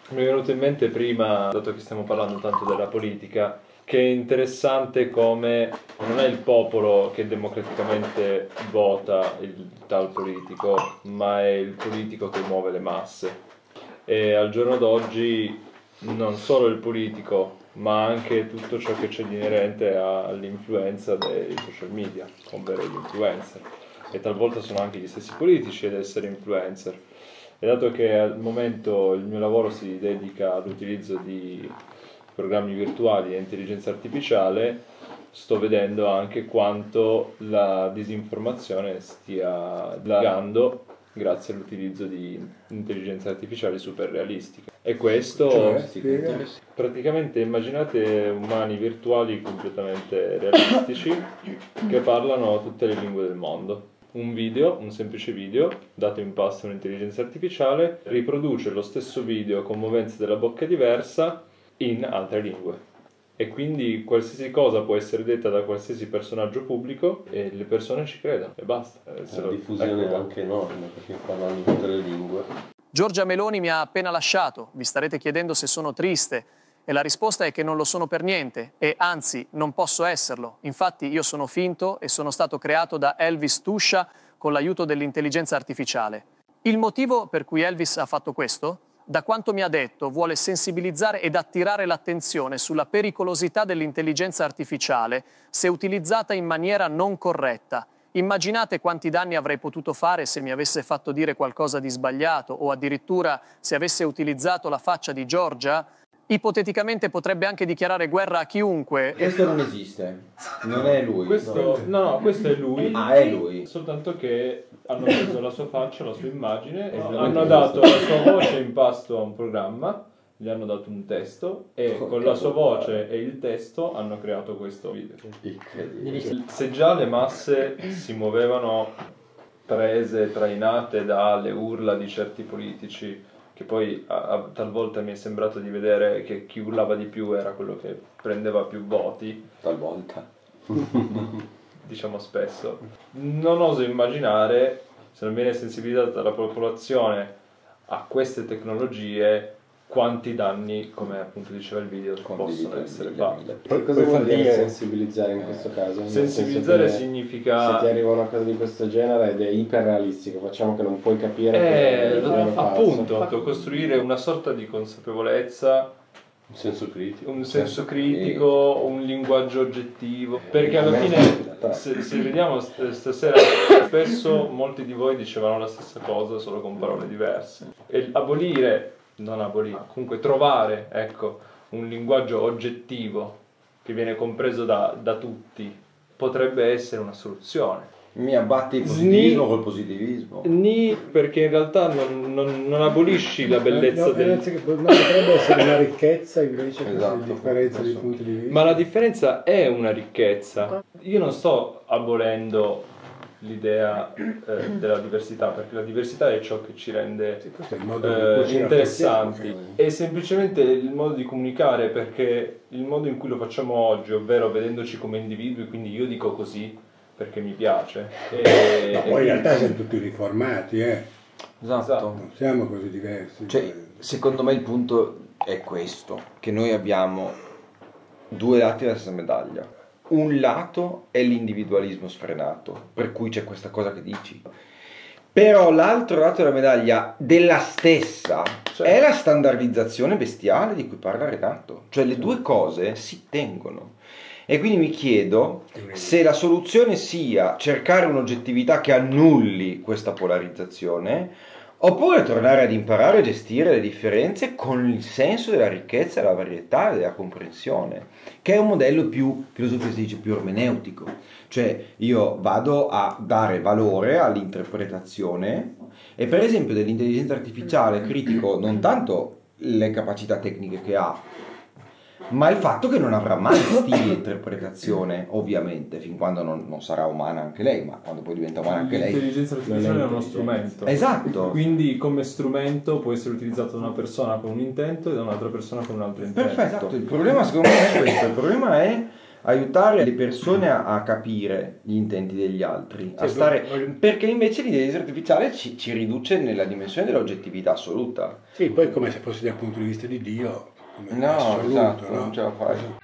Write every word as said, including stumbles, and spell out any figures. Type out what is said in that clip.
Mi è venuto in mente prima, dato che stiamo parlando tanto della politica, che è interessante come non è il popolo che democraticamente vota il tal politico, ma è il politico che muove le masse. E al giorno d'oggi non solo il politico, ma anche tutto ciò che c'è di inerente all'influenza dei social media, ovvero gli influencer. E talvolta sono anche gli stessi politici ad essere influencer. E dato che al momento il mio lavoro si dedica all'utilizzo di programmi virtuali e intelligenza artificiale, sto vedendo anche quanto la disinformazione stia dilagando grazie all'utilizzo di intelligenze artificiali super realistiche. E questo, Cioè, praticamente immaginate umani virtuali completamente realistici che parlano tutte le lingue del mondo. Un video, un semplice video, dato in pasto a un'intelligenza artificiale, riproduce lo stesso video con movenze della bocca diversa in altre lingue. E quindi qualsiasi cosa può essere detta da qualsiasi personaggio pubblico e le persone ci credono e basta. La diffusione è anche enorme perché parlano in tutte le lingue. Giorgia Meloni mi ha appena lasciato, vi starete chiedendo se sono triste e la risposta è che non lo sono per niente e anzi non posso esserlo. Infatti io sono finto e sono stato creato da Elvis Tuscia con l'aiuto dell'intelligenza artificiale. Il motivo per cui Elvis ha fatto questo? Da quanto mi ha detto, vuole sensibilizzare ed attirare l'attenzione sulla pericolosità dell'intelligenza artificiale se utilizzata in maniera non corretta. Immaginate quanti danni avrei potuto fare se mi avesse fatto dire qualcosa di sbagliato o addirittura se avesse utilizzato la faccia di Giorgia. Ipoteticamente potrebbe anche dichiarare guerra a chiunque. Questo non esiste, non è lui. Questo, no, no, questo è lui. Ah, è lui. Soltanto che hanno preso la sua faccia, la sua immagine, e hanno dato la sua voce in pasto a un programma, gli hanno dato un testo e con la sua voce e il testo hanno creato questo video. Se già le masse si muovevano prese, trainate dalle urla di certi politici, che poi a, a, talvolta mi è sembrato di vedere che chi urlava di più era quello che prendeva più voti. Talvolta. Diciamo spesso. Non oso immaginare, se non viene sensibilizzata la popolazione a queste tecnologie, quanti danni, come appunto diceva il video, possono essere fatti. Che cosa vuol dire sensibilizzare in questo caso? Sensibilizzare significa... Se ti arriva una cosa di questo genere ed è iperrealistico, facciamo che non puoi capire... Eh, che è appunto, falso. Costruire una sorta di consapevolezza, un senso critico, un senso critico, un linguaggio oggettivo, perché alla fine, se, se vediamo stasera, spesso molti di voi dicevano la stessa cosa solo con parole diverse. E abolire, non abolire, comunque trovare, ecco, un linguaggio oggettivo che viene compreso da, da tutti potrebbe essere una soluzione. Mi abbatti il positivismo col positivismo. Ni, perché in realtà non, non, non abolisci la bellezza no, del... Che potrebbe essere una ricchezza invece che esatto, una differenza di punti di vista. Ma la differenza è una ricchezza. Io non sto abolendo l'idea eh, della diversità, perché la diversità è ciò che ci rende eh, interessanti. È semplicemente il modo di comunicare, perché il modo in cui lo facciamo oggi, ovvero vedendoci come individui, quindi io dico così perché mi piace. E, ma poi in realtà siamo tutti riformati, eh. Esatto. Non siamo così diversi. Cioè, secondo me il punto è questo, che noi abbiamo due lati della stessa medaglia. Un lato è l'individualismo sfrenato, per cui c'è questa cosa che dici. Però l'altro lato della medaglia della stessa, cioè, è la standardizzazione bestiale di cui parla Renato. Cioè le due cose si tengono. E quindi mi chiedo se la soluzione sia cercare un'oggettività che annulli questa polarizzazione, oppure tornare ad imparare a gestire le differenze con il senso della ricchezza, della varietà e della comprensione, che è un modello più, filosofico si dice, più ermeneutico. Cioè io vado a dare valore all'interpretazione e per esempio dell'intelligenza artificiale critico non tanto le capacità tecniche che ha, ma il fatto che non avrà mai stili di interpretazione, ovviamente, fin quando non, non sarà umana anche lei, ma quando poi diventa umana anche lei. L'intelligenza artificiale è uno strumento. Esatto. Quindi come strumento può essere utilizzato da una persona con un intento e da un'altra persona con un altro intento. Perfetto, il problema secondo me è questo, il problema è aiutare le persone a, a capire gli intenti degli altri, a Sì, stare, voglio- perché invece l'intelligenza artificiale ci, ci riduce nella dimensione dell'oggettività assoluta. Sì, poi come se fosse dal punto di vista di Dio, come No, assoluto, esatto, no? non ce la fai.